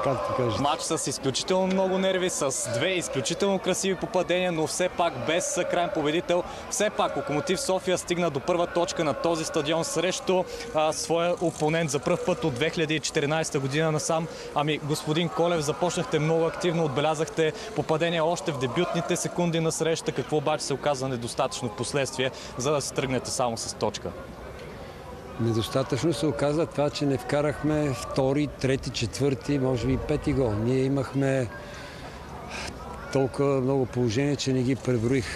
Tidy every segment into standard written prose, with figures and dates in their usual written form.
както кажете. Матч с изключително много нерви, с две изключително красиви попадения, но все пак без крайен победител. Все пак Локомотив София стигна до първа точка на този стадион срещу своя опонент за пръв път от 2014 година насам. Ами, господин Колев, започнахте много активно, отбелязахте попадения още в дебютните секунди на среща. Какво обаче се оказа недостатъчно в последствие, за да се тръгнете само с точка? Недостатъчно се оказа това, че не вкарахме втори, трети, четвърти, може би пети гол. Ние имахме толкова много положения, че не ги преброих.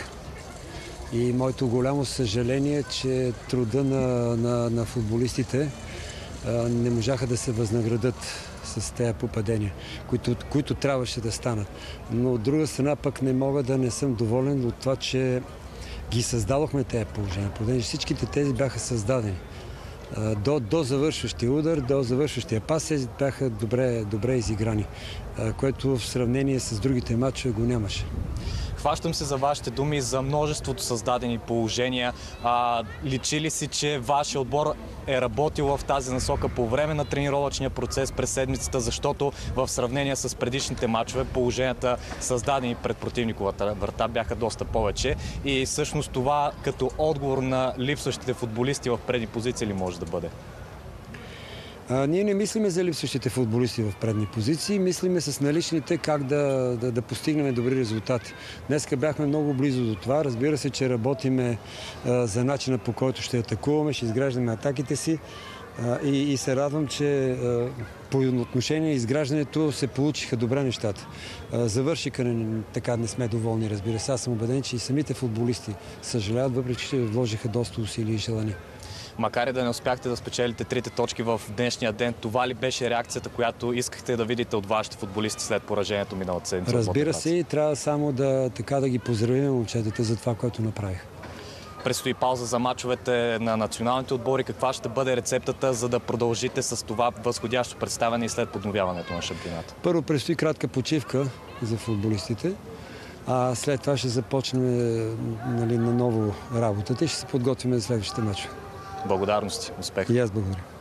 И моето голямо съжаление, че труда на футболистите не можаха да се възнаградат с тези попадения, които трябваше да станат. Но от друга страна пък не мога да не съм доволен от това, че ги създадохме тези положения. Понеже всичките тези бяха създадени. До завършващия удар, до завършващия пас бяха добре изиграни, което в сравнение с другите матчове го нямаше. Хващам се за вашите думи за множеството създадени положения. Личи ли си, че вашия отбор е работил в тази насока по време на тренировъчния процес през седмицата, защото в сравнение с предишните матчове положенията, създадени пред противниковата врата, бяха доста повече и всъщност това като отговор на липсващите футболисти в предни позиции ли може да бъде? Ние не мислиме за липсващите футболисти в предни позиции, мислиме с наличните как да постигнем добри резултати. Днеска бяхме много близо до това. Разбира се, че работиме за начина, по който ще атакуваме, ще изграждаме атаките си и се радвам, че по отношение изграждането се получиха добре нещата. Завършиха, така не сме доволни, разбира се. Аз съм убеден, че и самите футболисти съжаляват, въпреки че вложиха доста усилия и желания. Макар и да не успяхте да спечелите трите точки в днешния ден, това ли беше реакцията, която искахте да видите от вашите футболисти след поражението миналата седмица? Разбира се, и трябва само да ги поздравим момчетата за това, което направих. Предстои пауза за мачовете на националните отбори. Каква ще бъде рецептата, за да продължите с това възходящо представяне и след подновяването на шампионата? Първо предстои кратка почивка за футболистите, а след това ще започнем наново работата и ще се подготвим за следващите мачове. Благодарности. Успех! И аз благодаря.